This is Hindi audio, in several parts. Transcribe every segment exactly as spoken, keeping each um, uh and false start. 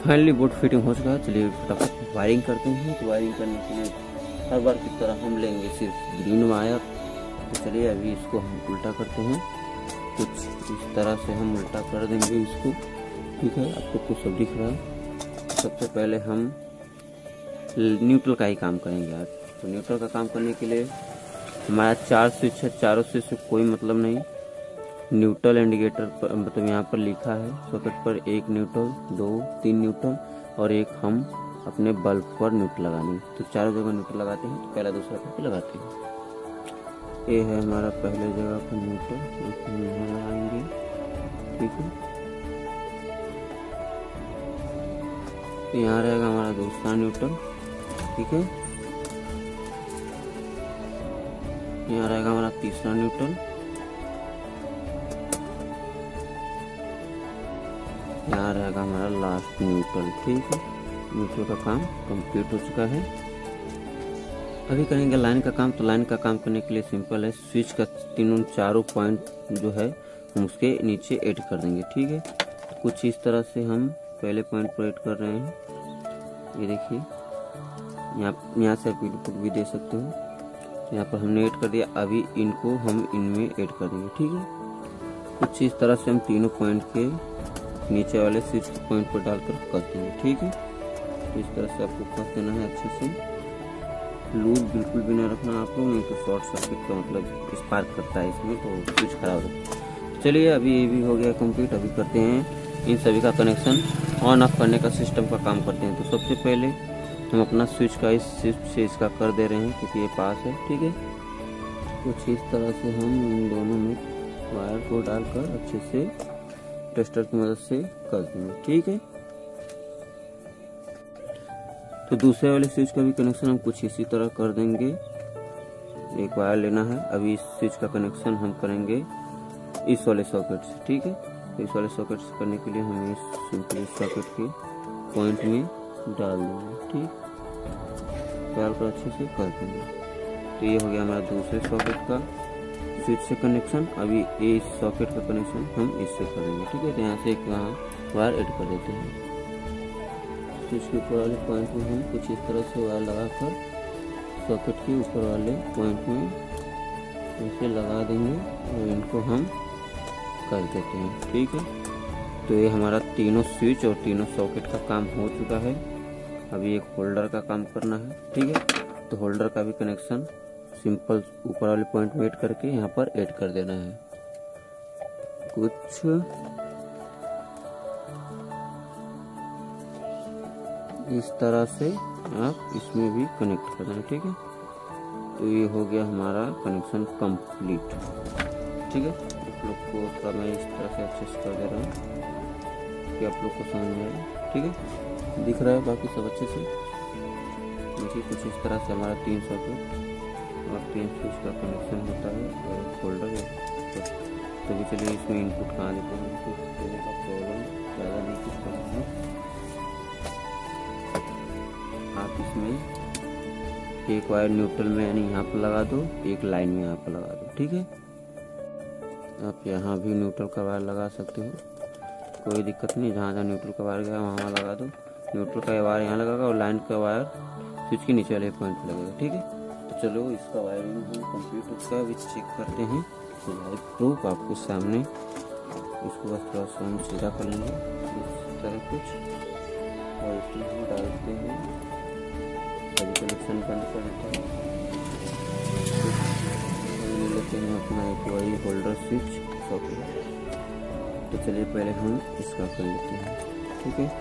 फाइनली बोर्ड फिटिंग हो चुका है। चलिए फटाफट वायरिंग करते हैं। तो वायरिंग करने के लिए हर बार की तरह हम लेंगे सिर्फ ग्रीन वायर। तो चलिए अभी इसको हम उल्टा करते हैं, कुछ इस तरह से हम उल्टा कर देंगे इसको। ठीक है, आपको कुछ सब दिख रहा है। सबसे पहले हम न्यूट्रल का ही काम करेंगे आज। तो न्यूट्रल का काम करने के लिए हमारा चार स्विच है, चारों स्विच से कोई मतलब नहीं। न्यूट्रल इंडिकेटर पर मतलब यहाँ पर लिखा है सॉकेट पर एक न्यूट्रल, दो तीन न्यूट्रल और एक हम अपने बल्ब पर न्यूट्रल लगाने। तो चारों जगह न्यूट्रल लगाते हैं। तो पहला दूसरा करके लगाते हैं। ये है हमारा पहले जगह पर न्यूट्रल, इसमें यहाँ लगाएंगे। ठीक है, तो यहाँ रहेगा हमारा दूसरा न्यूट्रल। ठीक है, यहाँ रहेगा हमारा तीसरा न्यूट्रल, यहाँ रहेगा हमारा लास्ट न्यूट्रल। ठीक है, न्यूट्रल का काम कंप्लीट हो चुका है। अभी करेंगे लाइन का काम। तो लाइन का काम करने के लिए सिंपल है, स्विच का तीनों चारों पॉइंट जो है हम उसके नीचे ऐड कर देंगे। ठीक है, तो कुछ इस तरह से हम पहले पॉइंट पर ऐड कर रहे हैं। ये देखिए, यहाँ यहाँ से आप इनपुट भी दे सकते हो। यहाँ पर हमने ऐड कर दिया। अभी इनको हम इनमें ऐड कर देंगे। ठीक है, कुछ इस तरह से हम तीनों पॉइंट के नीचे वाले स्विच के पॉइंट पर डालकर कस देंगे। ठीक है, तो इस तरह से आपको कस देना है अच्छे से। लूज बिल्कुल भी ना रखना आप लोग, नहीं तो शॉर्ट सर्किट का मतलब स्पार्क करता है इसमें, तो स्विच खराब होता है। चलिए अभी ये भी हो गया कंप्लीट। अभी करते हैं इन सभी का कनेक्शन, ऑन ऑफ करने का सिस्टम का काम करते हैं। तो सबसे पहले हम अपना स्विच का इस स्विच से इसका कर दे रहे हैं क्योंकि ये पास है। ठीक है, कुछ इस तरह से हम इन दोनों में वायर को डालकर अच्छे से टेस्टर की मदद से कर देंगे। ठीक है, तो दूसरे वाले स्विच का भी कनेक्शन हम कुछ इसी तरह कर देंगे। एक वायर लेना है। अभी इस स्विच का कनेक्शन हम करेंगे इस वाले सॉकेट से। ठीक है, तो इस वाले सॉकेट से करने के लिए हम इस सिंपल सॉकेट के पॉइंट में डाल देंगे। ठीक, डालकर अच्छे से कर देंगे। तो ये हो गया हमारा दूसरे सॉकेट का स्विच से कनेक्शन। अभी इस सॉकेट का कनेक्शन हम इससे करेंगे। ठीक है, तो यहाँ से एक वहाँ वायर ऐड कर देते हैं। स्विच के ऊपर वाले पॉइंट में हम कुछ इस तरह से वायर लगाकर सॉकेट के ऊपर वाले पॉइंट में इसे लगा देंगे और इनको हम कर देते हैं। ठीक है, तो ये हमारा तीनों स्विच और तीनों सॉकेट का काम हो चुका है। अभी एक होल्डर का काम करना है। ठीक है, तो होल्डर का भी कनेक्शन सिंपल ऊपर वाले पॉइंट में ऐड करके यहाँ पर ऐड कर देना है। कुछ इस तरह से आप इसमें भी कनेक्ट कर देना। ठीक है, तो ये हो गया हमारा कनेक्शन कंप्लीट। ठीक है, आप लोग को थोड़ा मैं इस तरह से अच्छे से कर दे रहा हूँ कि आप लोग को समझ में आए। ठीक है, दिख रहा है बाकी सब अच्छे से। देखिए, कुछ इस तरह से हमारा तीन सॉकेट और तीन स्विच का कनेक्शन होता है और फोल्डर है। तो भी चलिए इसमें इनपुट कहाँ देते हैं, इनपुट देने का प्रॉब्लम ज़्यादा नहीं कुछ करना है। आप इसमें एक वायर न्यूट्रल में यानी यहाँ पर लगा दो, एक लाइन में यहाँ पर लगा दो। ठीक है, आप यहाँ भी न्यूट्रल का वायर लगा सकते हो, कोई दिक्कत नहीं। जहाँ जहाँ न्यूट्रल का वायर गया वहाँ लगा दो। न्यूट्रल का वायर यहाँ लगेगा और लाइन का वायर स्विच के नीचे वाले पॉइंट पर लगेगा। ठीक है, तो चलो इसका वायरिंग हम कंप्लीट हो चुका है। अभी चेक करते हैं। तो वायर प्रूफ आपको सामने, इसको बस थोड़ा सा हम सीधा कर लेंगे इस तरह कुछ और इसमें डालते हैं। अभी कनेक्शन बंद कर देते हैं। लेते हैं अपना एक वही होल्डर स्विच सॉकेट। तो चलिए पहले हम इसका कर लेते हैं। ठीक है,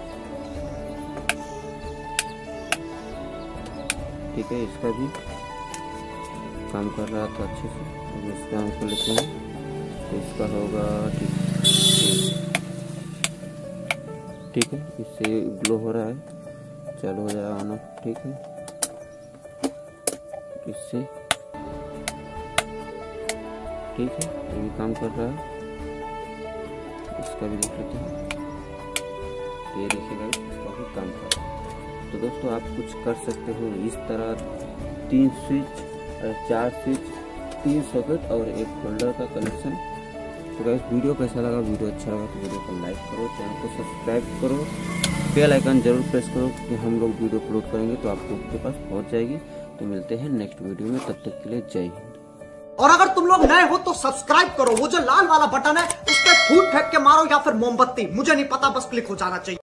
ठीक है, इसका भी काम कर रहा था अच्छे से। अब इसका हम कर लेते हैं। तो इसका होगा ठीक है, इससे ग्लो हो रहा है, चालू हो जाएगा ऑन ऑफ। ठीक है, इससे ठीक है, ये भी काम कर रहा है। इसका भी देख लेते हैं। ये देखिएगा, इसका भी काम कर रहा है। तो दोस्तों आप कुछ कर सकते हो इस तरह, तीन स्विच, चार स्विच, तीन सॉकेट और एक होल्डर का कनेक्शन तो गाइस वीडियो कैसा लगा, वीडियो अच्छा लगा तो वीडियो को लाइक करो, चैनल को सब्सक्राइब करो, बेल आइकन जरूर प्रेस करो कि हम लोग वीडियो अपलोड करेंगे तो आप लोग के पास पहुंच जाएगी। तो मिलते हैं नेक्स्ट वीडियो में, तब तक के लिए जय हिंद। और अगर तुम लोग नए हो तो सब्सक्राइब करो, वो जो लाल वाला बटन है उस पर फूट फेंक के मारो या फिर मोमबत्ती, मुझे नहीं पता, बस क्लिक हो जाना चाहिए।